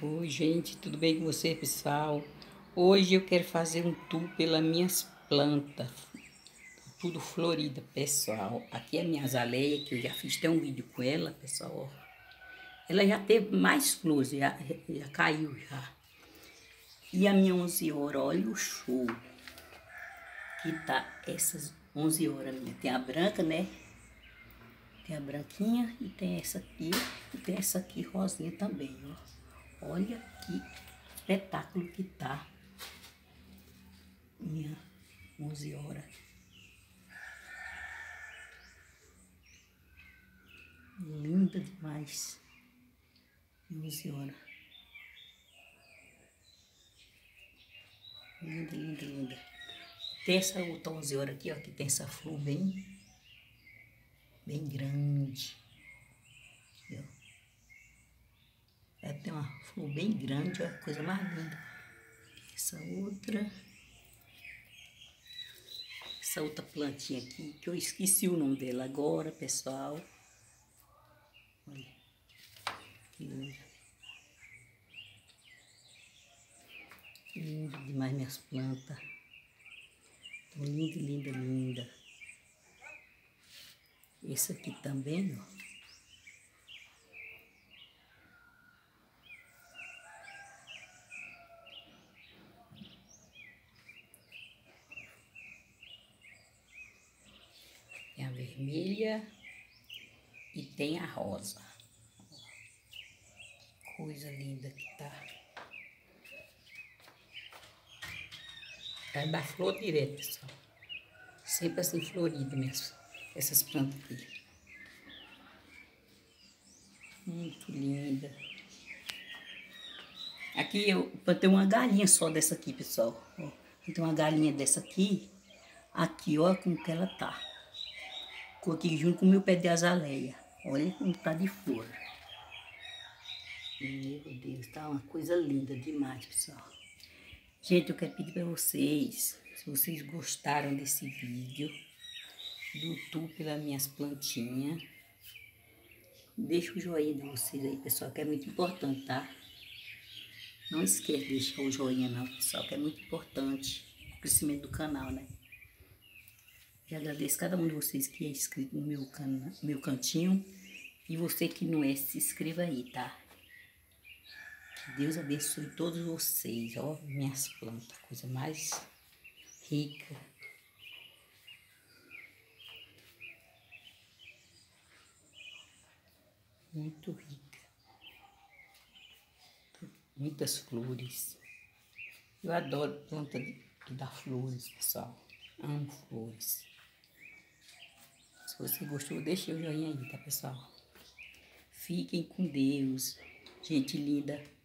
Oi, gente, tudo bem com você, pessoal? Hoje eu quero fazer um tour pelas minhas plantas, tudo florida, pessoal. Aqui é a minha azaleia, que eu já fiz até um vídeo com ela, pessoal. Ó. Ela já teve mais flores, já caiu já. E a minha 11 horas, olha o show que tá essas 11 horas minha. Tem a branca, né? Tem a branquinha e tem essa aqui, e tem essa aqui rosinha também, ó. Olha que espetáculo que tá minha 11 horas. Linda demais. 11 horas. Linda, linda, linda. Tem essa outra 11 horas aqui, ó, que tem essa flor bem grande. Aqui, ó. Ela tem uma flor bem grande, ó, coisa mais linda. Essa outra plantinha aqui, que eu esqueci o nome dela agora, pessoal. Olha, que linda. Linda demais minhas plantas. Tão linda, linda, linda. Esse aqui também, ó. Tem a vermelha e tem a rosa. Coisa linda que tá. Vai dar flor direto, pessoal. Sempre assim florido mesmo. Essas plantas aqui. Muito linda. Aqui eu plantei uma galinha só dessa aqui, pessoal. Ó, tem uma galinha dessa aqui. Aqui, ó, como que ela tá. Ficou aqui junto com o meu pé de azaleia. Olha como tá de flor. Meu Deus, tá uma coisa linda demais, pessoal. Gente, eu quero pedir para vocês, se vocês gostaram desse vídeo, do tour pelas minhas plantinhas, deixa o joinha de vocês aí, pessoal, que é muito importante, tá? Não esqueça de deixar o joinha não, pessoal, que é muito importante o crescimento do canal, né? Eu agradeço cada um de vocês que é inscrito no meu cantinho. E você que não é, se inscreva aí, tá? Que Deus abençoe todos vocês. Ó, minhas plantas, coisa mais rica. Muito rica. Muitas flores. Eu adoro planta que dá flores, pessoal. Amo flores. Se você gostou, deixa o joinha aí, tá, pessoal? Fiquem com Deus. Gente linda.